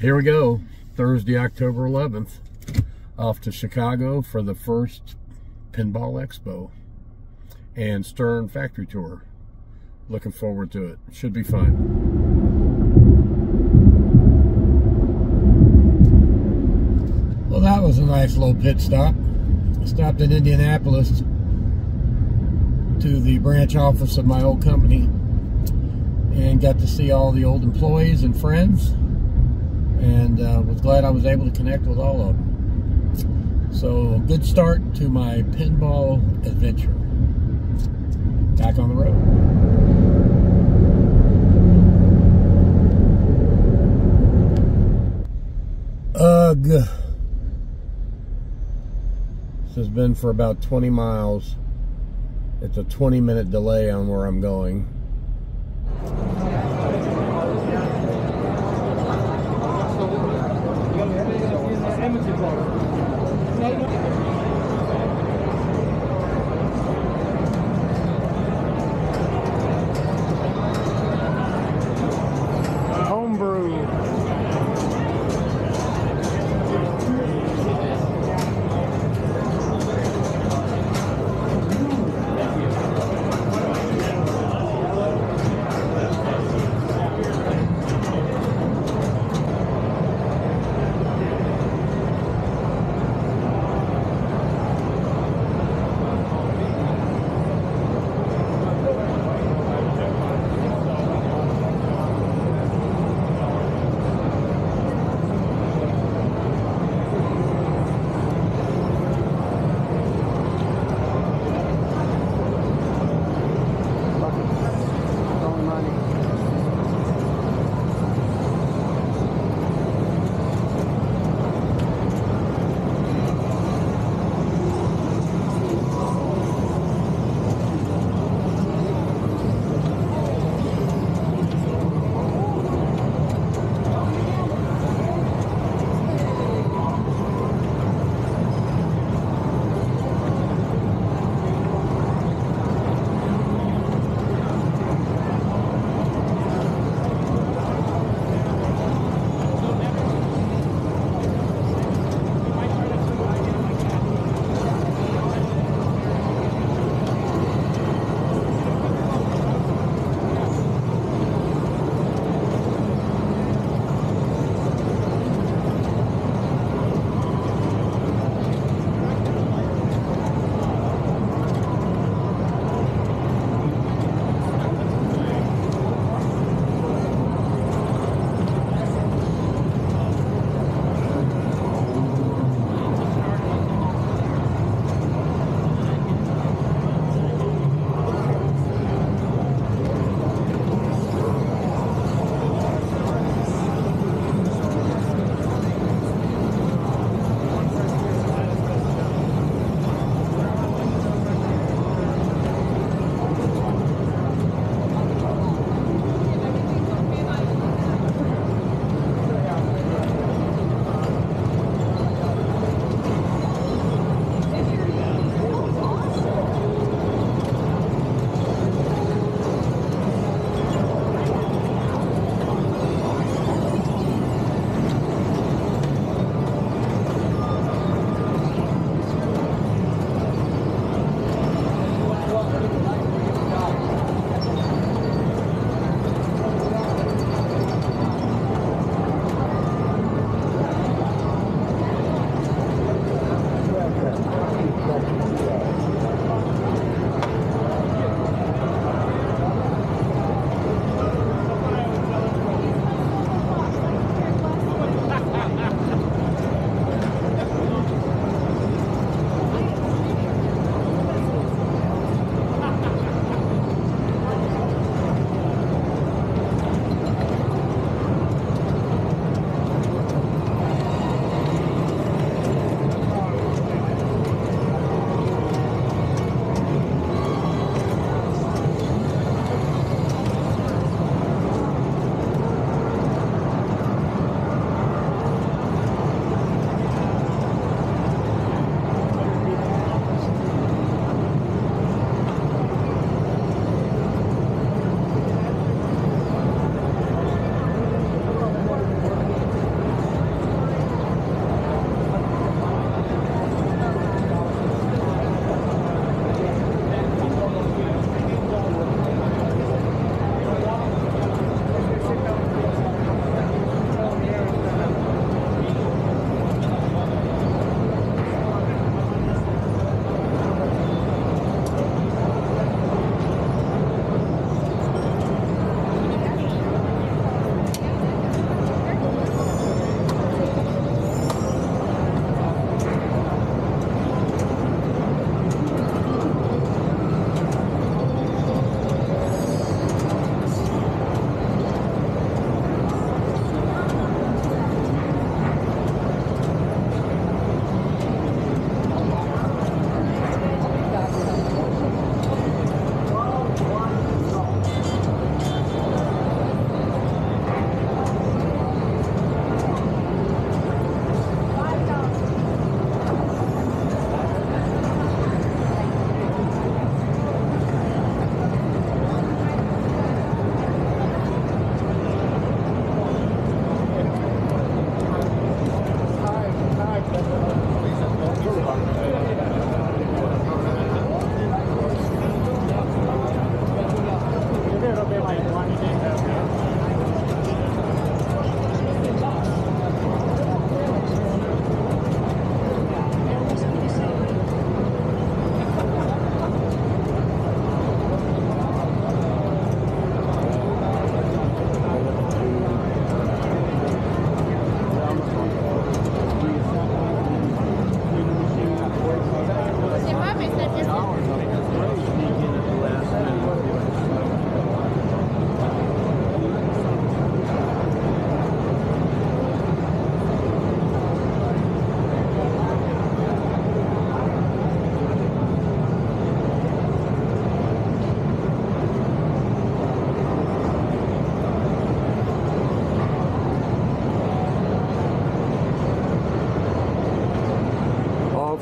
Here we go, Thursday, October 11th, off to Chicago for the first Pinball Expo and Stern factory tour. Looking forward to it. Should be fun. Well, that was a nice little pit stop. I stopped in Indianapolis to the branch office of my old company and got to see all the old employees and friends, and was glad I was able to connect with all of them. So a good start to my pinball adventure. Back on the road. Ugh. This has been for about 20 miles. It's a 20-minute delay on where I'm going.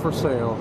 for sale.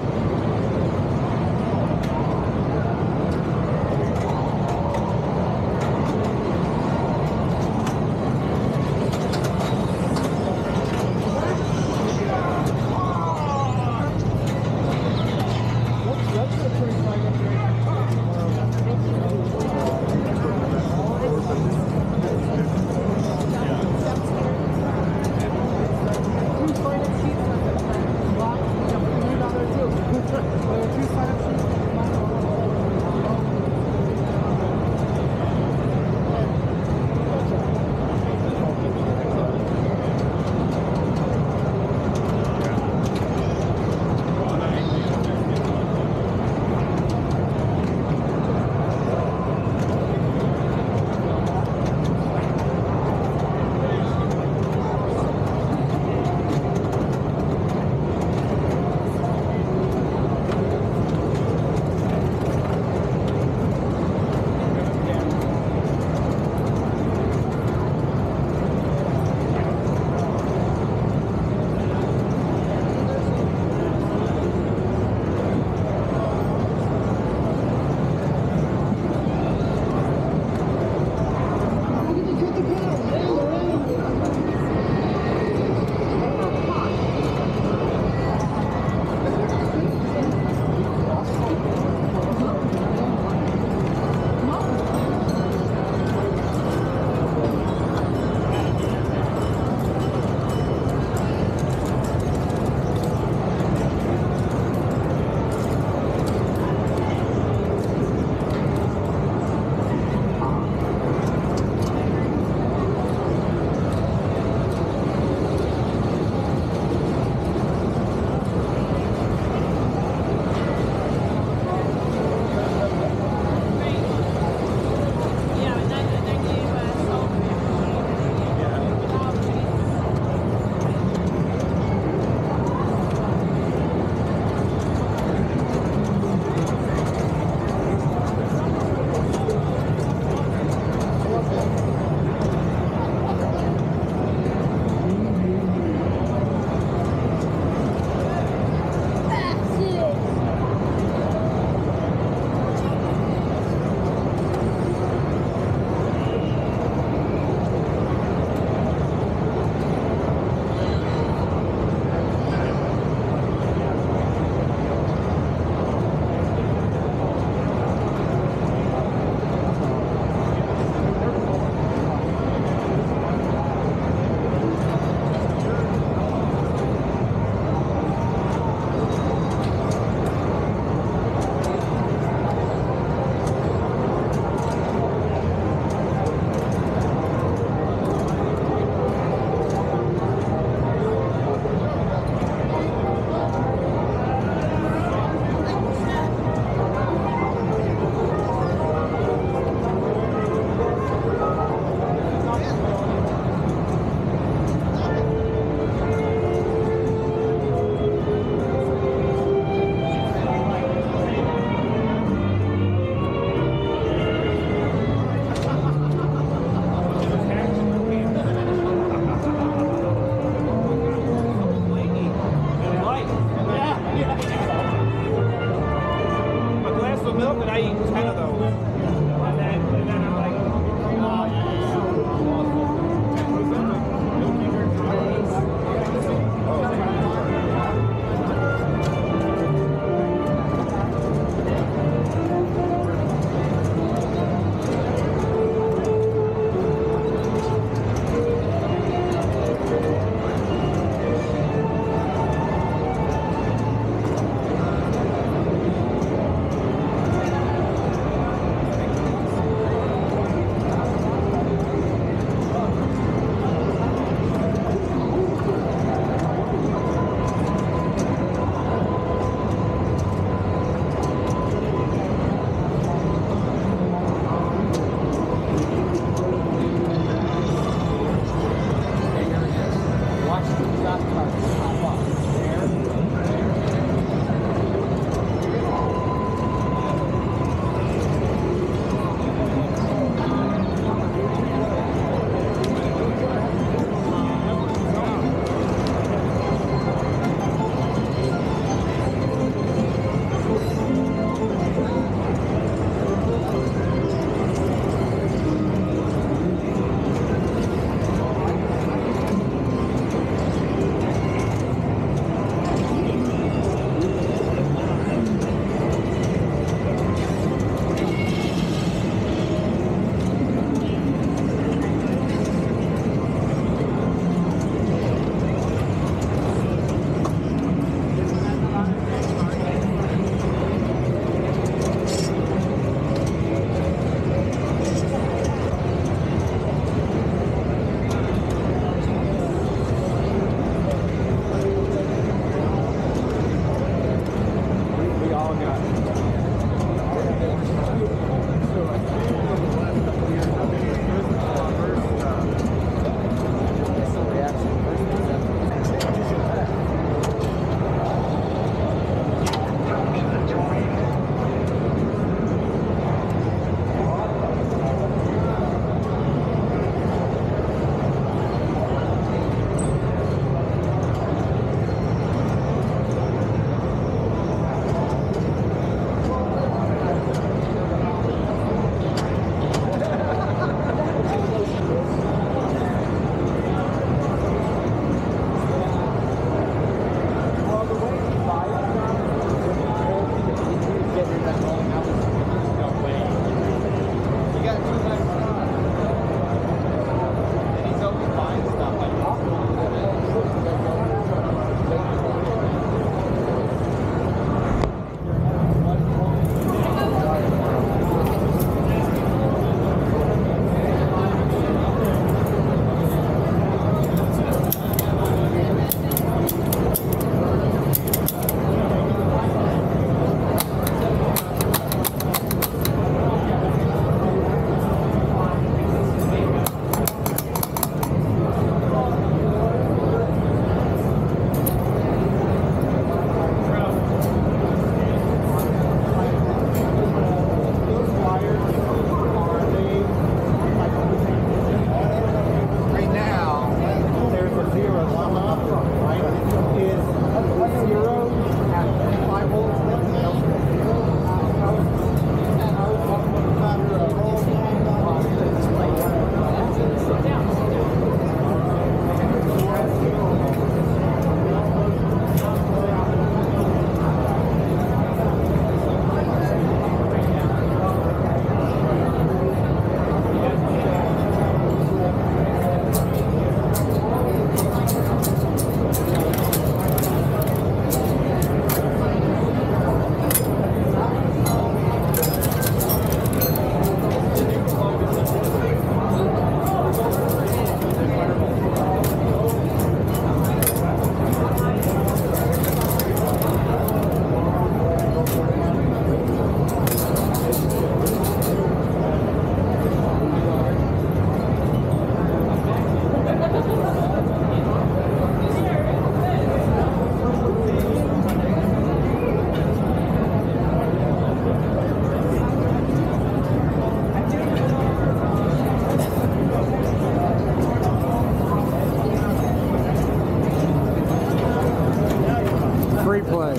free play.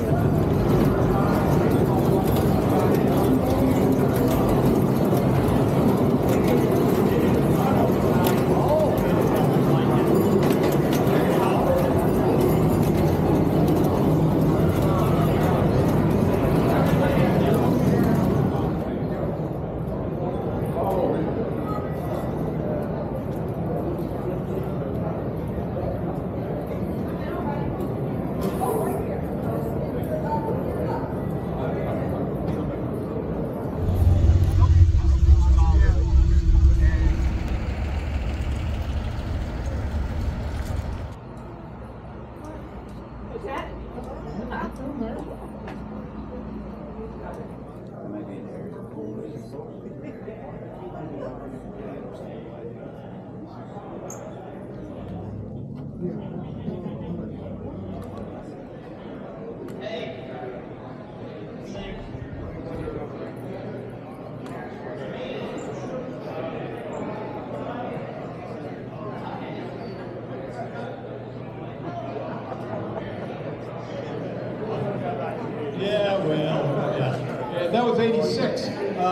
That was 86.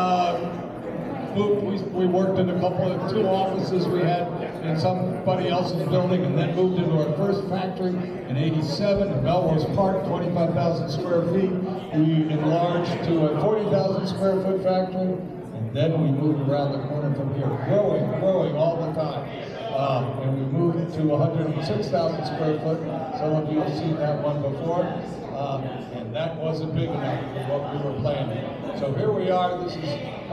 We worked in a couple of 2 offices we had in somebody else's building, and then moved into our first factory in 87 in Melrose Park, 25,000 square feet. We enlarged to a 40,000 square foot factory, and then we moved around the corner from here, growing all the time. And we moved to 106,000 square foot. Some of you have seen that one before. And that wasn't big enough for what we were planning. So here we are. This is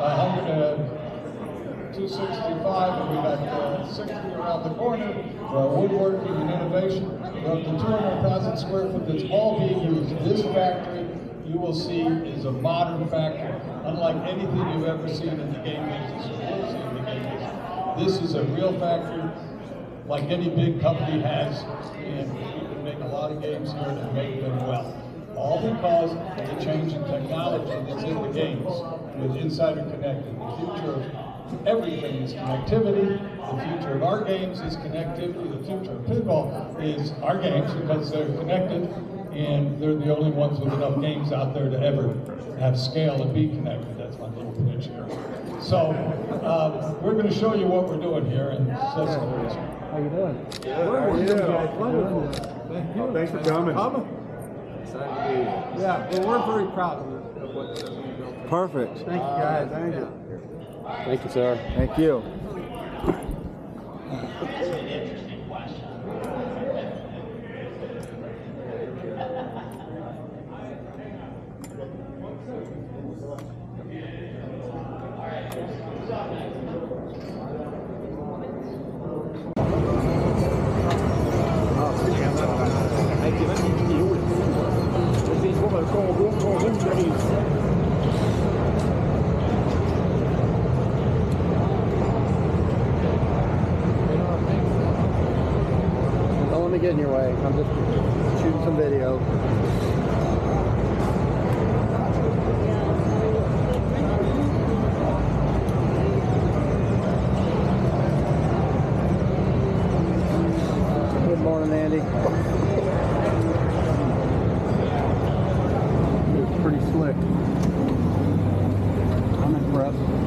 265, and we got 60 around the corner for our woodworking and innovation. We're up to 200,000 square foot that's all being used. This factory, you will see, is a modern factory, unlike anything you've ever seen in the game business or will see in the game business. This is a real factory, like any big company has, and we can make a lot of games here and make them well. All because of the change in technology that's in the games with Insider Connected. The future of everything is connectivity. The future of our games is connectivity. The future of pinball is our games because they're connected, and they're the only ones with enough games out there to ever have scale and be connected. That's my little pitch here. So we're going to show you what we're doing here in Sesame. How you doing? Good. How are you? Wonderful. Thank you. Thanks for coming. Excited to be here. Yeah, well, we're very proud of what we built. Perfect. Thank you, guys. Thank you. Thank you, sir. Thank you. Don't let me get in your way. I'm just shooting some video. Good morning, Andy. It's pretty slick. I'm impressed.